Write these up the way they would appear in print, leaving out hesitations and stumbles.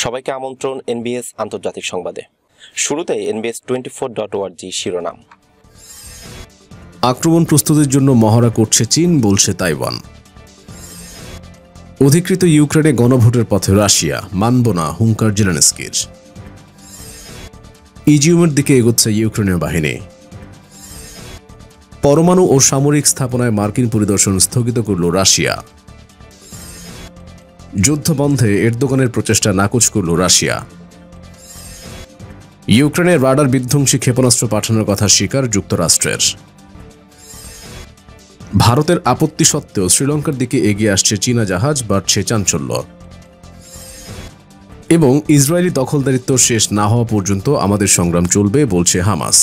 সবাইকে আমন্ত্রণ এনবিএস আন্তর্জাতিক সংবাদে। শুরুতেই NBS24.org শিরোনাম। আক্রমণ প্রস্তুতির জন্য মহড়া করছে চীন, বলছে তাইওয়ান। অধিকৃত ইউক্রেনে গণভোটের পথে রাশিয়া, মানব না হুঙ্কার জেলেনস্কির। ইজিউমের দিকে এগোচ্ছে ইউক্রেনীয় বাহিনী। পরমাণু ও সামরিক স্থাপনায় মার্কিন পরিদর্শন স্থগিত করল রাশিয়া। যুদ্ধ বন্ধে এরদোগানের প্রচেষ্টা নাকচ করল রাশিয়া। ইউক্রেনের রাডার বিধ্বংসী ক্ষেপণাস্ত্র পাঠানোর কথা স্বীকার যুক্তরাষ্ট্রের। ভারতের আপত্তি সত্ত্বেও শ্রীলঙ্কার দিকে এগিয়ে আসছে চীনা জাহাজ, বাড়ছে চাঞ্চল্য। এবং ইসরায়েলি দখলদারিত্ব শেষ না হওয়া পর্যন্ত আমাদের সংগ্রাম চলবে, বলছে হামাস।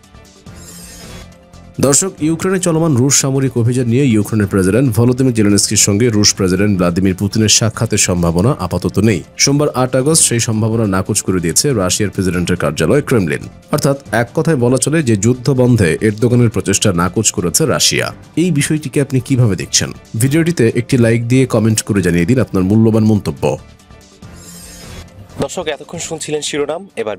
দর্শক, ইউক্রেনে চলমান রুশ সামরিক অভিযান নিয়ে ইউক্রেনের প্রেসিডেন্ট ভলোদিমির জেলেনস্কির সঙ্গে রুশ প্রেসিডেন্ট ভ্লাদিমির পুতিনের সাক্ষাতের সম্ভাবনা আপাতত নেই। সোমবার 8 আগস্ট সেই সম্ভাবনা নাকচ করে দিয়েছে রাশিয়ার প্রেসিডেন্টের কার্যালয় ক্রেমলিন। অর্থাৎ এক কথায় বলা চলে যে যুদ্ধ বন্ধে এরদোগানের প্রচেষ্টা নাকচ করেছে রাশিয়া। এই বিষয়টিকে আপনি কিভাবে দেখছেন? ভিডিওটিতে একটি লাইক দিয়ে কমেন্ট করে জানিয়ে দিন আপনার মূল্যবান মন্তব্য। দর্শক, এতক্ষণ শুনছিলেন শিরোনাম, এবার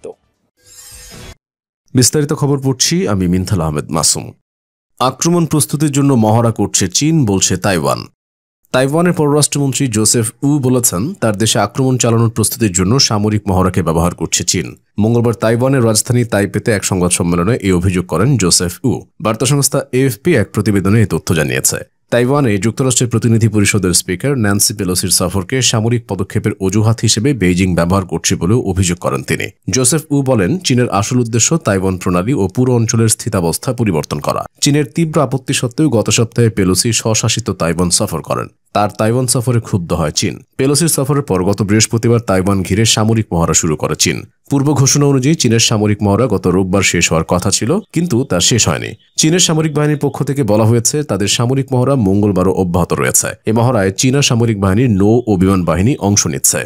বিস্তারিত খবর পড়ছি আমি মিনথাল আহমেদ মাসুম। আক্রমণ প্রস্তুতির জন্য মহড়া করছে চীন, বলছে তাইওয়ান। তাইওয়ানের পররাষ্ট্রমন্ত্রী জোসেফ উ বলেছেন, তার দেশে আক্রমণ চালানোর প্রস্তুতির জন্য সামরিক মহড়াকে ব্যবহার করছে চীন। মঙ্গলবার তাইওয়ানের রাজধানী তাইপেতে এক সংবাদ সম্মেলনে এই অভিযোগ করেন জোসেফ উ। বার্তা সংস্থা এএফপি এক প্রতিবেদনে এই তথ্য জানিয়েছে। তাইওয়ানে যুক্তরাষ্ট্রের প্রতিনিধি পরিষদের স্পিকার ন্যান্সি পেলোসির সফরকে সামরিক পদক্ষেপের অজুহাত হিসেবে বেইজিং ব্যবহার করছে বলেও অভিযোগ করেন তিনি। জোসেফ উ বলেন, চীনের আসল উদ্দেশ্য তাইওয়ান প্রণালী ও পুরো অঞ্চলের স্থিতাবস্থা পরিবর্তন করা। চীনের তীব্র আপত্তি সত্ত্বেও গত সপ্তাহে পেলোসি স্বশাসিত তাইওয়ান সফর করেন। তার তাইওয়ান সফরে ক্ষুব্ধ হয় চীন। পেলোসির সফরের পর গত বৃহস্পতিবার তাইওয়ান ঘিরে সামরিক মহড়া শুরু করে চীন। পূর্ব ঘোষণা অনুযায়ী চীনের সামরিক মহড়া গত রোববার শেষ হওয়ার কথা ছিল, কিন্তু তা শেষ হয়নি। চীনের সামরিক বাহিনীর পক্ষ থেকে বলা হয়েছে, তাদের সামরিক মহড়া মঙ্গলবারও অব্যাহত রয়েছে। এ মহড়ায় চীনা সামরিক বাহিনীর নৌ ও বিমান বাহিনী অংশ নিচ্ছে।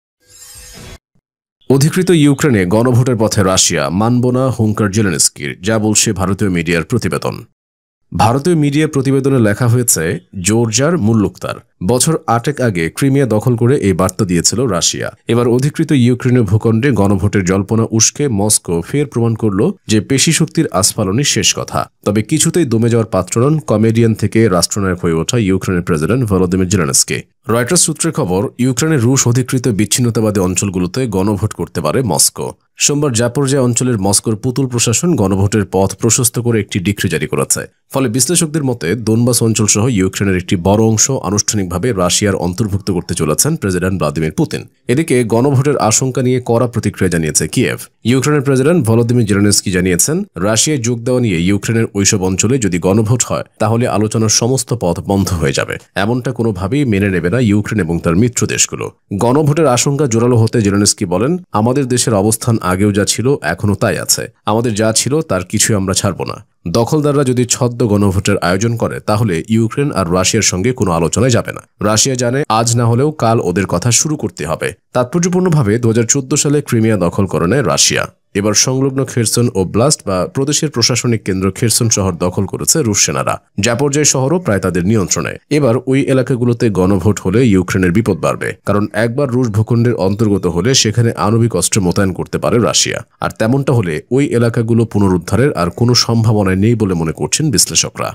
অধিকৃত ইউক্রেনে গণভোটের পথে রাশিয়া, মানব না হুঙ্কার জেলেনস্কির, যা বলছে ভারতীয় মিডিয়ার প্রতিবেদন। ভারতীয় মিডিয়া প্রতিবেদনে লেখা হয়েছে, জোরজার মুল্লুকতার বছর 8 আগে ক্রিমিয়া দখল করে এই বার্তা দিয়েছিল রাশিয়া। এবার অধিকৃত ইউক্রেনীয় ভূখণ্ডে গণভোটের জল্পনা উস্কে মস্কো ফের প্রমাণ করল যে পেশি শক্তির আস্ফালনই শেষ কথা। তবে কিছুতেই দমে যাওয়ার পাত্র নন কমেডিয়ান থেকে রাষ্ট্রনায়ক হয়ে ওঠা ইউক্রেনের প্রেসিডেন্ট ভলোদিমির জেলেনস্কি। রয়টার্স সূত্রে খবর, ইউক্রেনের রুশ অধিকৃত বিচ্ছিন্নতাবাদী অঞ্চলগুলোতে গণভোট করতে পারে মস্কো। সোমবার জাপোরজিয়া অঞ্চলের মস্কোর পুতুল প্রশাসন গণভোটের পথ প্রশস্ত করে একটি ডিক্রি জারি করেছে। ফলে বিশ্লেষকদের মতে দোনবাস অঞ্চল সহ ইউক্রেনের একটি বড় অংশ আনুষ্ঠানিকভাবে রাশিয়ার অন্তর্ভুক্ত করতে চলেছেন প্রেসিডেন্ট ভ্লাদিমির পুতিন। এদিকে গণভোটের আশঙ্কা নিয়ে কড়া প্রতিক্রিয়া জানিয়েছে কিয়েভ। ইউক্রেনের প্রেসিডেন্ট ভলোদিমির জেলেনস্কি জানিয়েছেন, রাশিয়ায় যোগ দেওয়া নিয়ে ইউক্রেনের ওইসব অঞ্চলে যদি গণভোট হয় তাহলে আলোচনার সমস্ত পথ বন্ধ হয়ে যাবে। এমনটা কোনোভাবেই মেনে নেবে না ইউক্রেন এবং তার মিত্র দেশগুলো। গণভোটের আশঙ্কা জোরালো হতে জেলেনস্কি বলেন, আমাদের দেশের অবস্থান আগেও যা ছিল এখনও তাই আছে। আমাদের যা ছিল তার কিছুই আমরা ছাড়ব না। দখলদাররা যদি ছদ্ম গণভোটের আয়োজন করে তাহলে ইউক্রেন আর রাশিয়ার সঙ্গে কোনো আলোচনায় যাবে না। রাশিয়া জানে আজ না হলেও কাল ওদের কথা শুরু করতে হবে। তাৎপর্যপূর্ণভাবে 2014 সালে ক্রিমিয়া দখল করে নেয় রাশিয়া। এবার সংলগ্ন খেরসন ওব্লাস্ট বা প্রদেশের প্রশাসনিক কেন্দ্র খেরসন শহর দখল করেছে রুশ সেনারা। জাপোরজিয়া শহরও প্রায় তাদের নিয়ন্ত্রণে। এবার ওই এলাকাগুলোতে গণভোট হলে ইউক্রেনের বিপদ বাড়বে, কারণ একবার রুশ ভূখণ্ডের অন্তর্গত হলে সেখানে আণবিক অস্ত্র মোতায়েন করতে পারে রাশিয়া। আর তেমনটা হলে ওই এলাকাগুলো পুনরুদ্ধারের আর কোনো সম্ভাবনায় নেই বলে মনে করছেন বিশ্লেষকরা।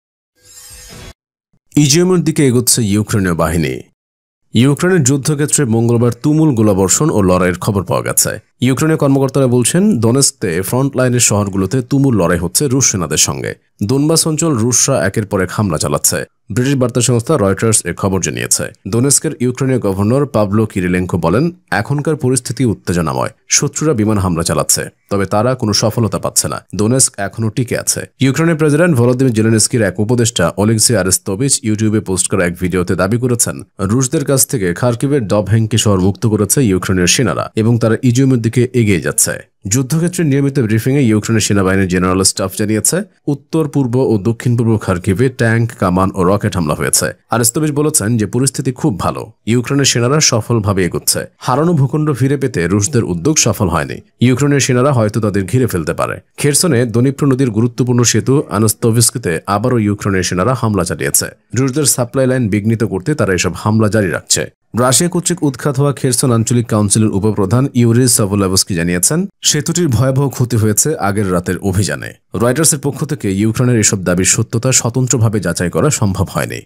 ইজিউমের দিকে এগোচ্ছে ইউক্রেনীয় বাহিনী। ইউক্রেনের যুদ্ধক্ষেত্রে মঙ্গলবার তুমুল গোলাবর্ষণ ও লড়াইয়ের খবর পাওয়া গেছে। ইউক্রেনীয় কর্মকর্তারা বলছেন, দোনেস্কে ফ্রন্ট লাইনের শহরগুলোতে তুমুল লড়াই হচ্ছে রুশ সেনাদের সঙ্গে। দোনবাস অঞ্চল রুশরা একের পর এক হামলা চালাচ্ছে। ব্রিটিশ বার্তা সংস্থা রয়টার্স এ খবর জানিয়েছে। দোনেস্কের ইউক্রেনীয় গভর্নর পাভলো কিরিলেঙ্কো বলেন, এখনকার পরিস্থিতি উত্তেজনাময়। শত্রুরা বিমান হামলা চালাচ্ছে, তবে তারা কোনো সফলতা পাচ্ছে না। দোনেস্ক এখনও টিকে আছে। ইউক্রেনের প্রেসিডেন্ট ভলোদিমির জেলেনস্কির এক উপদেষ্টা অলেক্সি আরেস্তোভিচ ইউটিউবে পোস্ট করা এক ভিডিওতে দাবি করেছেন, রুশদের কাছ থেকে খার্কিভের ডবহেঙ্কি শহর মুক্ত করেছে ইউক্রেনের সেনারা এবং তারা ইজিউমের দিকে এগিয়ে যাচ্ছে। যুদ্ধক্ষেত্রে নিয়মিত ব্রিফিংয়ে ইউক্রেনের সেনাবাহিনীর জেনারেল স্টাফ জানিয়েছে, উত্তর পূর্ব ও দক্ষিণ পূর্ব খার্কিভে ট্যাঙ্ক, কামান ও রকেট হামলা হয়েছে। আরেস্তোভিচ বলেছেন যে পরিস্থিতি খুব ভালো, ইউক্রেনের সেনারা সফলভাবে এগোচ্ছে। হারানো ভূখণ্ড ফিরে পেতে রুশদের উদ্যোগ সফল হয়নি। ইউক্রেনের সেনারা হয়তো তাদের ঘিরে ফেলতে পারে। খেরসনে দনিপ্র নদীর গুরুত্বপূর্ণ সেতু আনস্তোভস্কিতে আবারও ইউক্রেনের সেনারা হামলা চালিয়েছে। রুশদের সাপ্লাই লাইন বিঘ্নিত করতে তারা এসব হামলা জারি রাখছে। রাশিয়া কর্তৃক উৎখাত হওয়া খেরসন আঞ্চলিক কাউন্সিলের উপপ্রধান ইউরি সাভোলেভস্কি জানিয়েছেন, সেতুটির ভয়াবহ ক্ষতি হয়েছে আগের রাতের অভিযানে। রয়টার্সের পক্ষ থেকে ইউক্রেনের এসব দাবির সত্যতা স্বতন্ত্রভাবে যাচাই করা সম্ভব হয়নি।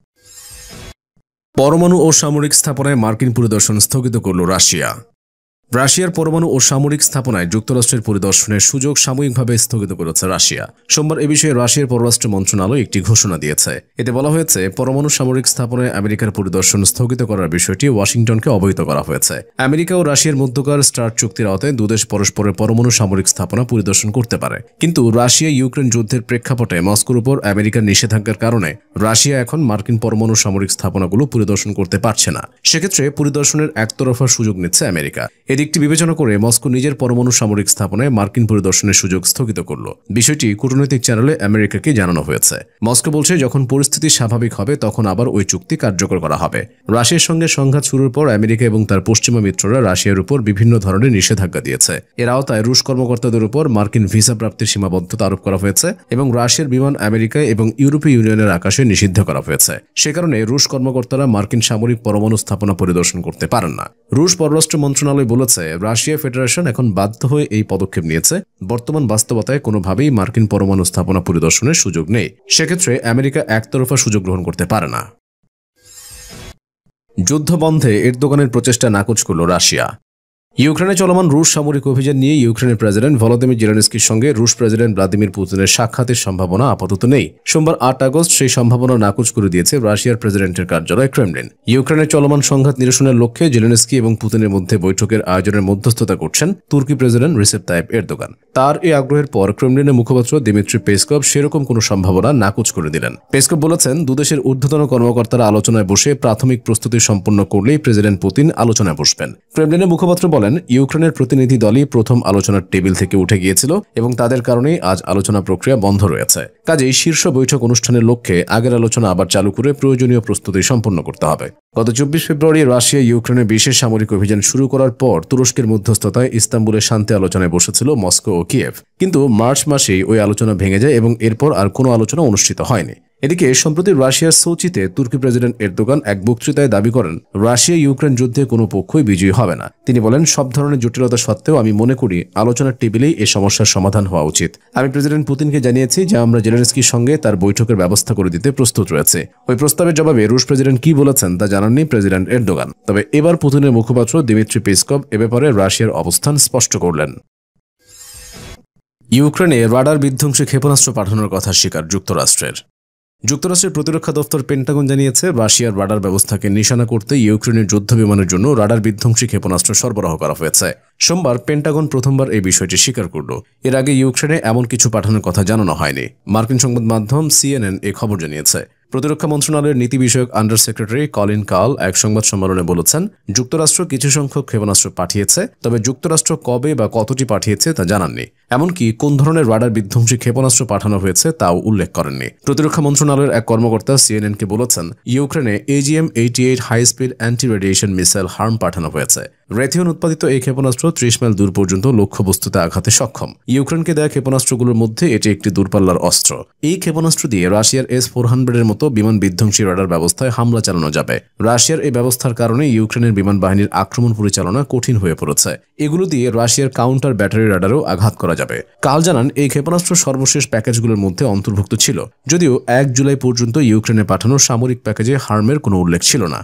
পরমাণু ও সামরিক স্থাপনায় মার্কিন পরিদর্শন স্থগিত করল রাশিয়া। রাশিয়ার পরমাণু ও সামরিক স্থাপনায় যুক্তরাষ্ট্রের পরিদর্শনের সুযোগ সাময়িকভাবে স্থগিত করেছে রাশিয়া। সোমবার এ বিষয়ে রাশিয়ার পররাষ্ট্র মন্ত্রণালয় একটি ঘোষণা দিয়েছে। এতে বলা হয়েছে, পরমাণু সামরিক স্থাপনায় আমেরিকার পরিদর্শন স্থগিত করার বিষয়টি ওয়াশিংটনকে অবহিত করা হয়েছে। আমেরিকা ও রাশিয়ার মধ্যকার স্টার্ট চুক্তির আওতায় দুদেশ পরস্পরের পরমাণু সামরিক স্থাপনা পরিদর্শন করতে পারে। কিন্তু রাশিয়া ইউক্রেন যুদ্ধের প্রেক্ষাপটে মস্কোর উপর আমেরিকার নিষেধাজ্ঞার কারণে রাশিয়া এখন মার্কিন পরমাণু সামরিক স্থাপনাগুলো পরিদর্শন করতে পারছে না। সেক্ষেত্রে পরিদর্শনের একতরফা সুযোগ নিচ্ছে আমেরিকা। এদিকটি বিবেচনা করে মস্কো নিজের পরমাণু সামরিক স্থাপনায় মার্কিন পরিদর্শনের সুযোগ স্থগিত করল। বিষয়টি কূটনৈতিক চ্যানেলে আমেরিকাকে জানানো হয়েছে। মস্কো বলছে, যখন পরিস্থিতি স্বাভাবিক হবে তখন আবার ওই চুক্তি কার্যকর করা হবে। রাশিয়ার সঙ্গে সংঘাত শুরুর পর আমেরিকা এবং তার পশ্চিমা মিত্ররা রাশিয়ার উপর বিভিন্ন ধরনের নিষেধাজ্ঞা দিয়েছে। এর আওতায় রুশ কর্মকর্তাদের উপর মার্কিন ভিসা প্রাপ্তির সীমাবদ্ধতা আরোপ করা হয়েছে এবং রাশিয়ার বিমান আমেরিকা এবং ইউরোপীয় ইউনিয়নের আকাশে নিষিদ্ধ করা হয়েছে। সে কারণে রুশ কর্মকর্তারা মার্কিন সামরিক পরমাণু স্থাপনা পরিদর্শন করতে পারেন না। রুশ পররাষ্ট্র মন্ত্রণালয় বলেছে, রাশিয়া ফেডারেশন এখন বাধ্য হয়ে এই পদক্ষেপ নিয়েছে। বর্তমান বাস্তবতায় কোনোভাবেই মার্কিন পরমাণু স্থাপনা পরিদর্শনের সুযোগ নেই। সেক্ষেত্রে আমেরিকা একতরফা সুযোগ গ্রহণ করতে পারে না। যুদ্ধ বন্ধে এরদোগানের প্রচেষ্টা নাকচ করল রাশিয়া। ইউক্রেনে চলমান রুশ সামরিক অভিযান নিয়ে ইউক্রেনের প্রেসিডেন্ট ভলোদিমির জেলেনস্কির সঙ্গে রুশ প্রেসিডেন্ট ভ্লাদিমির পুতিনের সাক্ষাতের সম্ভাবনা আপাতত নেই। সোমবার 8 আগস্ট সেই সম্ভাবনা নাকচ করে দিয়েছে রাশিয়ার প্রেসিডেন্টের কার্যালয় ক্রেমলিন। ইউক্রেনের চলমান সংঘাত নিরসনের লক্ষ্যে জেলেনস্কি এবং পুতিনের মধ্যে বৈঠকের আয়োজনের মধ্যস্থতা করছেন তুর্কি প্রেসিডেন্ট রিসেপ তাইপ এরদোগান। তার এই আগ্রহের পর ক্রেমলিনের মুখপাত্র দিমিত্রি পেসকভ সেরকম কোনো সম্ভাবনা নাকচ করে দিলেন। পেসকভ বলেছেন, দুদেশের ঊর্ধ্বতন কর্মকর্তারা আলোচনায় বসে প্রাথমিক প্রস্তুতি সম্পন্ন করলেই প্রেসিডেন্ট পুতিন আলোচনায় বসবেন। ক্রেমলিনের মুখপাত্র বলেন, ইউক্রেনের প্রতিনিধি দলই প্রথম আলোচনার টেবিল থেকে উঠে গিয়েছিল এবং তাদের কারণেই আজ আলোচনা প্রক্রিয়া বন্ধ রয়েছে। কাজেই শীর্ষ বৈঠক অনুষ্ঠানের লক্ষ্যে আগের আলোচনা আবার চালু করে প্রয়োজনীয় প্রস্তুতি সম্পন্ন করতে হবে। গত 24 ফেব্রুয়ারি রাশিয়া ইউক্রেনে বিশেষ সামরিক অভিযান শুরু করার পর তুরস্কের মধ্যস্থতায় ইস্তাম্বুলে শান্তি আলোচনায় বসেছিল মস্কো ও কিয়েভ। কিন্তু মার্চ মাসেই ওই আলোচনা ভেঙে যায় এবং এরপর আর কোনো আলোচনা অনুষ্ঠিত হয়নি। এদিকে সম্প্রতি রাশিয়ার সোচিতে তুর্কি প্রেসিডেন্ট এরদোগান এক বক্তৃতায় দাবি করেন, রাশিয়া ইউক্রেন যুদ্ধে কোনো পক্ষই বিজয়ী হবে না। তিনি বলেন, সব ধরনের জটিলতা সত্ত্বেও আমি মনে করি আলোচনার টেবিলেই এই সমস্যার সমাধান হওয়া উচিত। আমি প্রেসিডেন্ট পুতিনকে জানিয়েছি যে আমরা জেলেনস্কির সঙ্গে তার বৈঠকের ব্যবস্থা করে দিতে প্রস্তুত রয়েছে। ওই প্রস্তাবের জবাবে রুশ প্রেসিডেন্ট কি বলেছেন তা জানাননি প্রেসিডেন্ট এরদোগান। তবে এবার পুতিনের মুখপাত্র দিমিত্রি পেসকভ এ ব্যাপারে রাশিয়ার অবস্থান স্পষ্ট করলেন। ইউক্রেনে রাডার বিধ্বংসী ক্ষেপণাস্ত্র পাঠানোর কথা স্বীকার যুক্তরাষ্ট্রের। যুক্তরাষ্ট্রের প্রতিরক্ষা দপ্তর পেন্টাগন জানিয়েছে, রাশিয়ার রাডার ব্যবস্থাকে নিশানা করতে ইউক্রেনের যুদ্ধ বিমানের জন্য রাডার বিধ্বংসী ক্ষেপণাস্ত্র সরবরাহ করা হয়েছে। সোমবার পেন্টাগন প্রথমবার এই বিষয়টি স্বীকার করল। এর আগে ইউক্রেনে এমন কিছু পাঠানোর কথা জানানো হয়নি। মার্কিন সংবাদ মাধ্যম CNN এই খবর জানিয়েছে। প্রতিরক্ষা মন্ত্রণালয়ের নীতি বিষয়ক আন্ডার সেক্রেটারি কলিন কার্ল এক সংবাদ সম্মেলনে বলেছেন, যুক্তরাষ্ট্র কিছু সংখ্যক ক্ষেপণাস্ত্র পাঠিয়েছে, তবে যুক্তরাষ্ট্র কবে বা কতটি পাঠিয়েছে তা জানাননি। এমনকি কোন ধরনের রাডার বিধ্বংসী ক্ষেপণাস্ত্র পাঠানো হয়েছে তাও উল্লেখ করেননি। প্রতিরক্ষা মন্ত্রণালয়ের এক কর্মকর্তা CNN-কে বলেছেন, ইউক্রেনে AGM-88 high speed anti radiation missile HARM পাঠানো হয়েছে। রেথিয়ন উৎপাদিত এই ক্ষেপণাস্ত্র 30 মাইল দূর পর্যন্ত লক্ষ্যবস্তুতে আঘাতে সক্ষম। ইউক্রেনকে দেয়া ক্ষেপণাস্ত্রগুলোর মধ্যে এটি একটি দূরপাল্লার অস্ত্র। এই ক্ষেপণাস্ত্র দিয়ে রাশিয়ার S-400-এর মতো বিমান বিধ্বংসী রাডার ব্যবস্থায় হামলা চালানো যাবে। রাশিয়ার এই ব্যবস্থার কারণে ইউক্রেনের বিমান বাহিনীর আক্রমণ পরিচালনা কঠিন হয়ে পড়েছে। এগুলো দিয়ে রাশিয়ার কাউন্টার ব্যাটারি রাডারও আঘাত করা যাবে। কাল জানান, এই ক্ষেপণাস্ত্র সর্বশেষ প্যাকেজগুলোর মধ্যে অন্তর্ভুক্ত ছিল, যদিও 1 জুলাই পর্যন্ত ইউক্রেনে পাঠানো সামরিক প্যাকেজে হার্মের কোনো উল্লেখ ছিল না।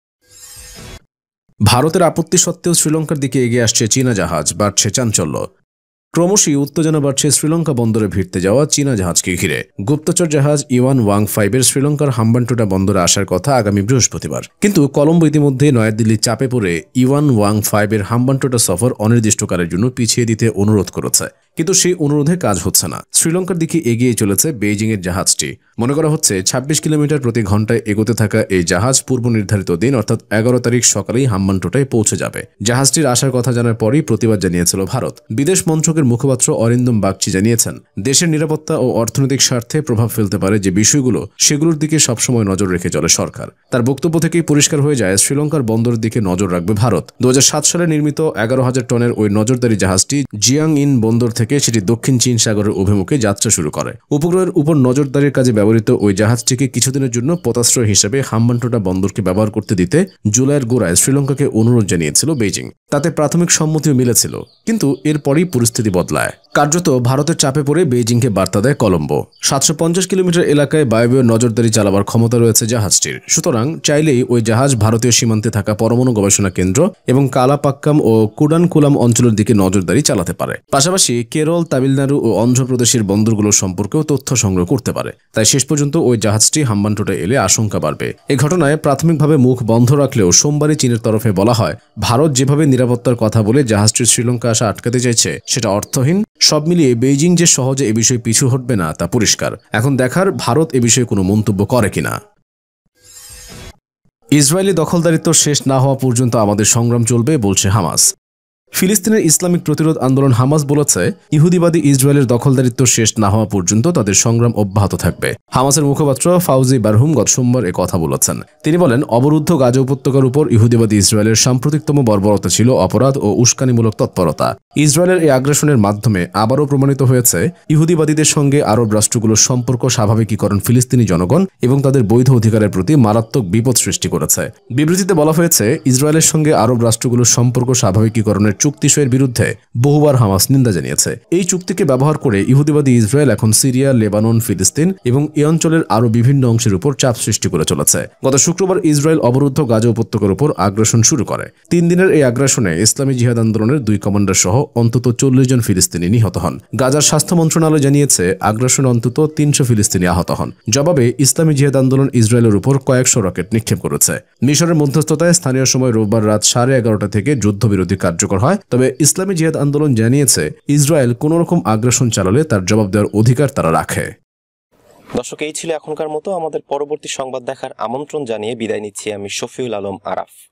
ভারতের আপত্তি সত্ত্বেও শ্রীলঙ্কার দিকে এগিয়ে আসছে চীনা জাহাজ, বাড়ছে চাঞ্চল্য। ক্রমশই উত্তেজনা বাড়ছে শ্রীলঙ্কা বন্দরে ভিড়তে যাওয়া চীনা জাহাজকে ঘিরে। গুপ্তচর জাহাজ ইওয়ান-15 শ্রীলঙ্কার হাম্বানটোটা বন্দরে আসার কথা আগামী বৃহস্পতিবার। কিন্তু কলম্বো ইতিমধ্যে নয়াদিল্লির চাপে পড়ে ইওয়ান-15 হাম্বানটোটা সফর অনির্দিষ্টকালের জন্য পিছিয়ে দিতে অনুরোধ করেছে। কিন্তু সেই অনুরোধে কাজ হচ্ছে না। শ্রীলঙ্কার দিকে এগিয়ে চলেছে বেইজিংয়ের জাহাজটি। মনে করা হচ্ছে 26 কিলোমিটার প্রতি ঘন্টায় এগোতে থাকা এই জাহাজ পূর্ব নির্ধারিত দিন অর্থাৎ 11 তারিখ সকালেই হাম্বানটোটায় পৌঁছে যাবে। জাহাজটির আসার কথা জানার পরই প্রতিবাদ জানিয়েছিল ভারত। বিদেশ মন্ত্রকের শ্রীলঙ্কার মুখপাত্র অরিন্দম বাগচি জানিয়েছেন, দেশের নিরাপত্তা ও অর্থনৈতিক স্বার্থে প্রভাব ফেলতে পারে যে বিষয়গুলো, সেগুলোর দিকে সবসময় নজর রেখে চলে সরকার। তার বক্তব্য থেকেই পরিষ্কার হয়ে যায় শ্রীলঙ্কার বন্দরের দিকে নজর রাখবে ভারত। 2007 সালে নির্মিত 11,000 টনের ওই নজরদারি জাহাজটি জিয়াং ইন বন্দর থেকে সেটি দক্ষিণ চীন সাগরের অভিমুখে যাত্রা শুরু করে। উপগ্রহের উপর নজরদারির কাজে ব্যবহৃত ওই জাহাজটিকে কিছুদিনের জন্য পোতাশ্রয় হিসেবে হাম্বানটোটা বন্দরকে ব্যবহার করতে দিতে জুলাইয়ের গোড়ায় শ্রীলঙ্কাকে অনুরোধ জানিয়েছিল বেইজিং। তাতে প্রাথমিক সম্মতিও মিলেছিল, কিন্তু এরপরই পরিস্থিতি বদলায়। কার্যত ভারতের চাপে পড়ে বেইজিংকে বার্তা দেয় কলম্বো। 750 কিলোমিটার এলাকায় বায়বীয় নজরদারি চালাবার ক্ষমতা রয়েছে জাহাজটির। সুতরাং চাইলেই ওই জাহাজ ভারতীয় সীমান্তে থাকা পরমাণু গবেষণা কেন্দ্র এবং কালাপাক্কাম ও কুডানকুলাম অঞ্চলের দিকে নজরদারি চালাতে পারে। পাশাপাশি কেরল, তামিলনাড়ু ও অন্ধ্রপ্রদেশের বন্দরগুলোর সম্পর্কেও তথ্য সংগ্রহ করতে পারে। তাই শেষ পর্যন্ত ওই জাহাজটি হাম্বানটোটায় এলে আশঙ্কা বাড়বে। এই ঘটনায় প্রাথমিকভাবে মুখ বন্ধ রাখলেও সোমবারই চীনের তরফে বলা হয়, ভারত যেভাবে নিরাপত্তার কথা বলে জাহাজটির শ্রীলঙ্কা আসা আটকাতে চাইছে সেটা অর্থহীন। সব মিলিয়ে বেইজিং যে সহজে এ বিষয়ে পিছু হটবে না তা পরিষ্কার। এখন দেখার ভারত এ বিষয়ে কোনো মন্তব্য করে কিনা। ইসরায়েলি দখলদারিত্ব শেষ না হওয়া পর্যন্ত আমাদের সংগ্রাম চলবে, বলছে হামাস। ফিলিস্তিনের ইসলামিক প্রতিরোধ আন্দোলন হামাস বলেছে, ইহুদিবাদী ইসরায়েলের দখলদারিত্ব শেষ না হওয়া পর্যন্ত তাদের সংগ্রাম অব্যাহত থাকবে। হামাসের মুখপাত্র ফাউজি বারহুম গত সোমবার এ কথা বলেছেন। তিনি বলেন, অবরুদ্ধ গাজা উপত্যকার উপর ইহুদিবাদী ইসরায়েলের সাম্প্রতিকতম বর্বরতা ছিল অপরাধ ও উস্কানিমূলক তৎপরতা। ইসরায়েলের এই আগ্রাসনের মাধ্যমে আবারও প্রমাণিত হয়েছে, ইহুদিবাদীদের সঙ্গে আরব রাষ্ট্রগুলোর সম্পর্ক স্বাভাবিকীকরণ ফিলিস্তিনি জনগণ এবং তাদের বৈধ অধিকারের প্রতি মারাত্মক বিপদ সৃষ্টি করেছে। বিবৃতিতে বলা হয়েছে, ইসরায়েলের সঙ্গে আরব রাষ্ট্রগুলোর সম্পর্ক স্বাভাবিকীকরণের চুক্তিসইয়ের বিরুদ্ধে বহুবার হামাস নিন্দা জানিয়েছে। এই চুক্তিকে ব্যবহার করে ইহুদিবাদী ইসরায়েল এখন সিরিয়া, লেবানন, ফিলিস্তিন এবং এই অঞ্চলের আরও বিভিন্ন অংশের উপর চাপ সৃষ্টি করে চলেছে। গত শুক্রবার ইসরায়েল অবরুদ্ধ গাজা উপত্যকার উপর আগ্রাসন শুরু করে। 3 দিনের এই আগ্রাসনে ইসলামী জিহাদ আন্দোলনের 2 কমান্ডার সহ অন্তত 40 জন ফিলিস্তিনি নিহত হন। গাজার স্বাস্থ্য মন্ত্রণালয় জানিয়েছে, আগ্রাসনে অন্তত 300 ফিলিস্তিনি আহত হন। জবাবে ইসলামী জিহাদ আন্দোলন ইসরায়েলের উপর কয়েকশো রকেট নিক্ষেপ করেছে। মিশরের মধ্যস্থতায় স্থানীয় সময় রোববার রাত 11:30 থেকে যুদ্ধবিরতি কার্যকর হয়। তবে ইসলামী জিহাদ আন্দোলন জানিয়েছে, ইসরায়েল কোনো রকম আগ্রাসন চালালে তার জবাব দেওয়ার অধিকার তারা রাখে। দর্শক, এই ছিল এখনকার মতো। আমাদের পরবর্তী সংবাদ দেখার আমন্ত্রণ জানিয়ে বিদায় নিচ্ছি আমি শফিউল আলম আরাফ।